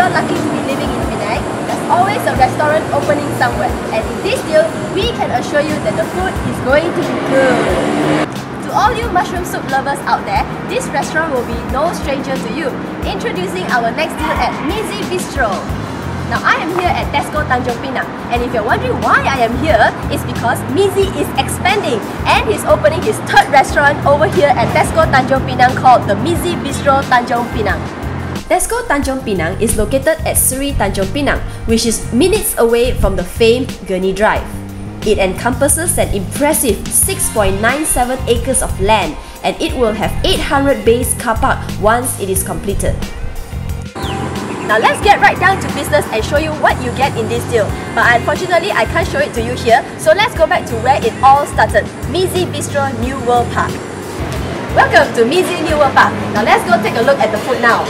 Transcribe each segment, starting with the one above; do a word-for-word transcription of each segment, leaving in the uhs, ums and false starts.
you're lucky to be living in Penang, there's always a restaurant opening somewhere. And in this deal, we can assure you that the food is going to be good. To all you mushroom soup lovers out there, this restaurant will be no stranger to you. Introducing our next deal at Mizi Bistro. Now I am here at Tesco Tanjung Pinang, and if you're wondering why I am here, it's because Mizi is expanding and he's opening his third restaurant over here at Tesco Tanjung Pinang called the Mizi Bistro Tanjung Pinang. Tesco Tanjung Pinang is located at Seri Tanjung Pinang, which is minutes away from the famed Gurney Drive. It encompasses an impressive six point nine seven acres of land, and it will have eight hundred bays car park once it is completed. Now let's get right down to business and show you what you get in this deal. But unfortunately, I can't show it to you here, so let's go back to where it all started, Mizi Bistro New World Park. Welcome to Mizi New World Park. Now let's go take a look at the food now.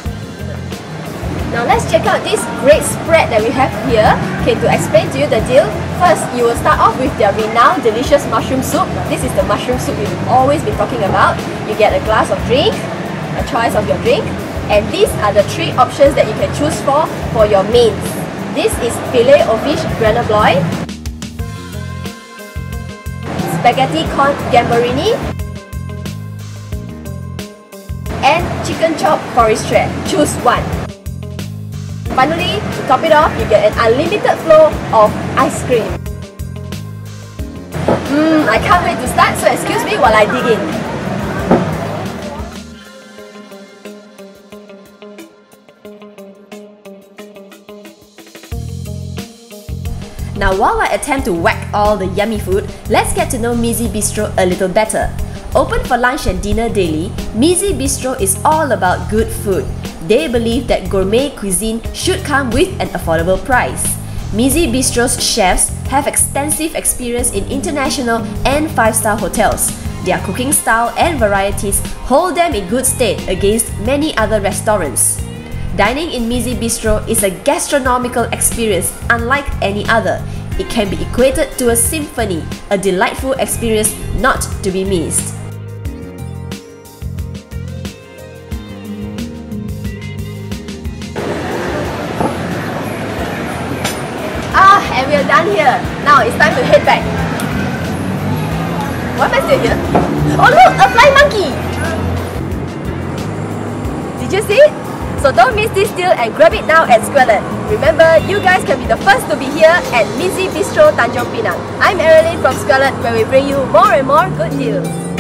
Now let's check out this great spread that we have here. Okay, to explain to you the deal, first you will start off with their renowned delicious mushroom soup. Now, this is the mushroom soup we've always been talking about. You get a glass of drink, a choice of your drink, and these are the three options that you can choose for for your mains. This is filet o fish grana bloy, spaghetti corn gambarini, and chicken chop forestier. Choose one. Finally, to top it off, you get an unlimited flow of ice cream. Mmm, I can't wait to start, so excuse me while I dig in. Now while I attempt to whack all the yummy food, let's get to know Mizi Bistro a little better. Open for lunch and dinner daily, Mizi Bistro is all about good food. They believe that gourmet cuisine should come with an affordable price. Mizi Bistro's chefs have extensive experience in international and five-star hotels. Their cooking style and varieties hold them in good stead against many other restaurants. Dining in Mizi Bistro is a gastronomical experience unlike any other. It can be equated to a symphony, a delightful experience not to be missed. Ah, and we are done here. Now it's time to head back. Why am I still here? Oh look, a flying monkey! Did you see it? So don't miss this deal and grab it now at Squarelet. Remember, you guys can be the first to be here at Mizi Bistro Tanjung Pinang. I'm Erilyn from Squarelet, where we bring you more and more good deals.